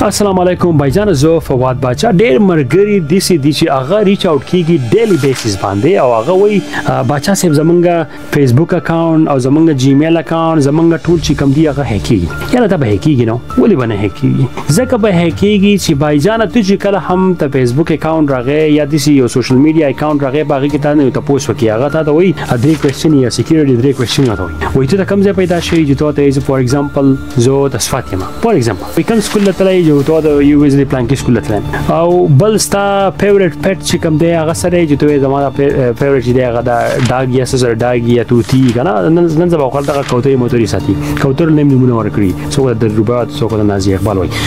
السلام علیکم بایجان زه فواد باچا ډېر مرګري دي چې هغه ریچ اوټ کیږي ډیلی بیسس باندې او هغه وای باچا صاحب زمونږ فیسبوک اکاونټ او زمونږ جیمیل اکاونټ زمونږ ټول چې کم دی هغه هکیږي یاره ته به هکیږي نو ولې باندې هکیږي ځکه به هکیږي چې بایجان ته چې کله هم ته فیسبوک اکاونټ راغې یا د یو سوشل میډیا اکاونټ راغې باغې کې تا نه تاسو وکي هغه ته وای درې کوېسچن یا سکیورټي درې کوېسچن راته وای ته کوم ځای پیدا شي چې ته فور ایگزامپل زه د صفاتیما فور ایگزامپل وی کوم سکول ته یو ته یو ویزلی پلان کې سکول ته او بل ستا فیورټ پټ چې کوم دی هغه سره چې ته زموږه فیورټ دی هغه دا ډاګ یا سره ډاګ یا توتی کنه نن زما خپل دغه کوتري موتوري ساتي کوتر نیم نمونه ورکړي څو د ربات څو د نازي اقبال وای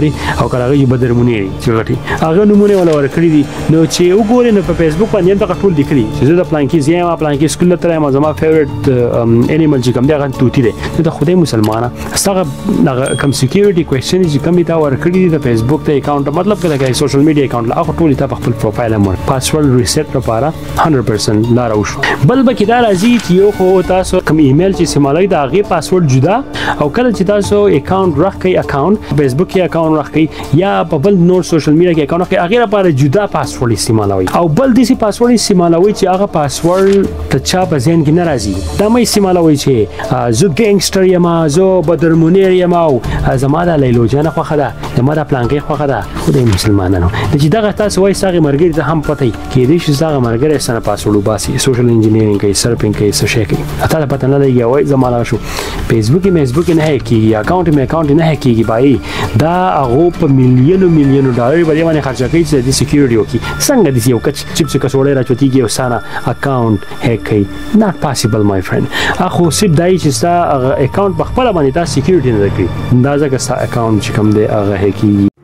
او کله هغه بدر مونی چې غټي هغه نمونه ولا ورکړي دي نو چې وګورئ نو په فیسبوک باندې دغه ټول لیکلي چې زه د پلان کې زیما پلان کې سکول ته ما زما فیورټ انیمل چې کوم دی هغه توتی دی ته خدای مسلمانه ستغه کم سکیورټي کوېسچن چې کوم تا ورکړي د فیسبوک ته اکاونټ مطلب کله سوشل میډیا اکاونټ لا خپل ته خپل پروفایل امر پاسورډ ریسیټ لپاره 100% لار اوش بل بکې دا راځي چې یو خو تاسو کوم ایمیل چې استعمالوي دا غي پاسورډ جدا او کله چې تاسو اکاونټ راخی اکاونټ فیسبوک کې اکاونټ راخی یا په بل نور سوشل میډیا کې اکاونټ کې هغه لپاره جدا پاسورډ استعمالوي او بل دسی پاسورډ استعمالوي چې هغه پاسورډ ته چا په ذهن کې ناراضي دا مې استعمالوي چې زه ګینګستر یم زه بدرمونیر یم او زما د لیلو جان خو خدا زما د پلان کې خو خدا خدای مسلمانانو چې دغه تاسو وایي ساغه مرګ ته هم پته کې دې چې ساغه مرګ سره پاسورډ باسي سوشل انجینیرینګ کوي سرپینګ کوي څه شي کوي اته پته نه لګي وای زماله شو فیسبوک نه کیږي اکاونټ نه کیږي بای دا هغه په میلیونو ډالر باندې خرچه کوي چې د سکیورټي وکي څنګه دي یو کچ چپس کڅوړې راچوتيږي او سانا اکاونټ هک کوي not possible my friend اخو سب دای چې ستا اکاونټ په خپل باندې دا سکیورټي نه کوي دا ځکه ستا اکاونټ چې کوم دی هغه هکي